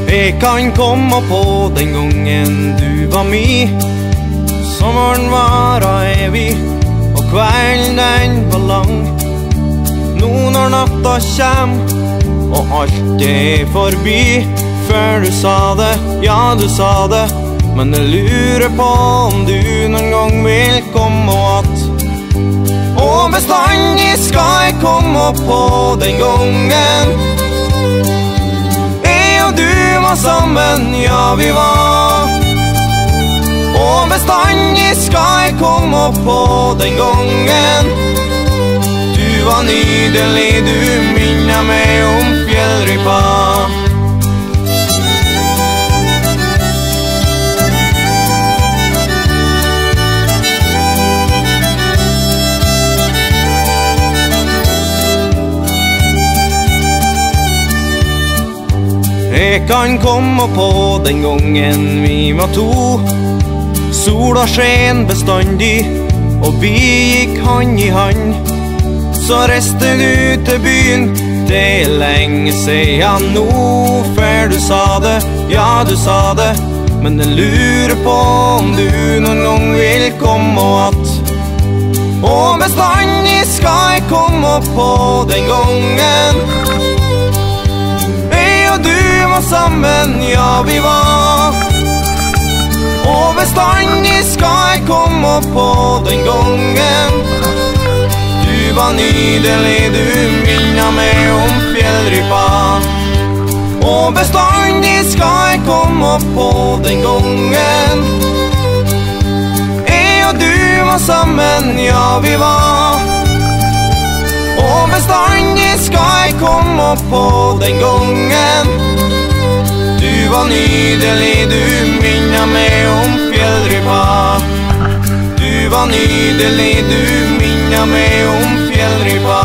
Jeg kan komme på den gangen du var mi. Sommeren var evig, og kvelden den var lang. Nå når natta kjem, og alt er forbi. Før du sa det, ja du sa det, men jeg lurer på om du noen gang vil komme att. Og bestandig skal jeg komme på den gangen jeg og du var sammen, ja vi var. Og bestandig skal jeg komme på den gangen du var nydelig, du minner meg om fjellrypa. Jeg kan komme på den gangen vi var to. Sola sken bestandig, og vi gikk hand i hand. Så reiste du til byen, det er lenge siden nå. Før du sa det, ja du sa det, men jeg lurer på om du noen gang vil komme att. Og bestandig skal jeg komme på den gangen jeg og du var sammen, ja vi var. Og bestandig skal jeg komme på den gangen du var nydelig, du minner meg om fjellrypa. Og bestandig skal jeg komme på den gangen jeg og du var sammen, ja vi var. Og bestandig skal jeg komme på den gangen du var nydelig, du minner meg om fjellrypa. Du var nydelig, du minner meg om fjellrypa.